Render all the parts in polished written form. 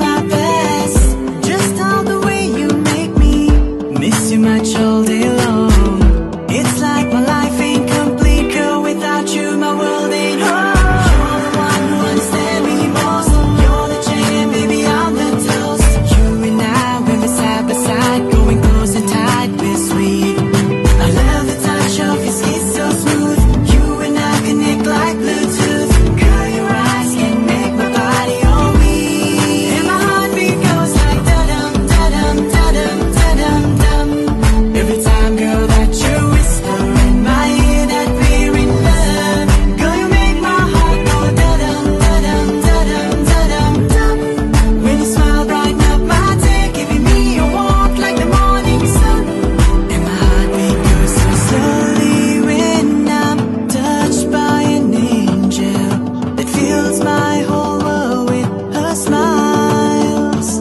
my best. Just how the way you make me miss you much all day long. It's like my life ain't complete, girl, without you my world ain't home. You're the one who understands me most. You're the jam, baby, I'm the toast. You and I, when we're side by side, going close and tight, we're sweet. I love the touch of your skin so smooth. You and I connect like Bluetooth. Girl, your eyes can make my body all weak. And my heartbeat goes like da-dum, da-dum, da-dum, da-dum, dum. Every time, girl, that you whisper in my ear that we're in love. Girl, you make my heart go da-dum, da-dum, da-dum, da-dum, dum. When you smile, brighten up my day, giving me a warmth like the morning sun. And my heartbeat goes so slowly when I'm touched by an angel that fills my whole world with her smiles.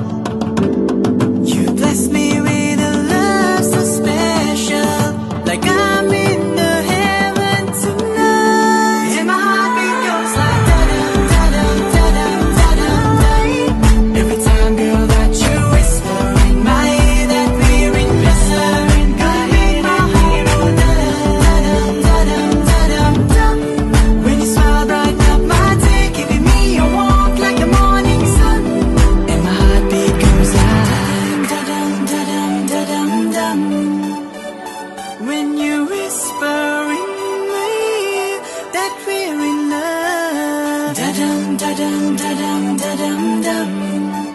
You bless me with a love so special, like I'm in the heaven tonight. And my heartbeat goes like da-dum, da-dum, da-dum, da-dum, dum. Every time, girl, that you whisper in my ear that we're in love. Girl, you make my heart go da-dum, da-dum, da-dum, da-dum, dum. When you smile, brighten up my day, giving me a warmth like the morning sun. And my heartbeat goes like da-dum, da-dum, da-dum, dum. When you whisper in my ear that we're in love. Da-dum, da-dum, da-dum, da-dum, dum.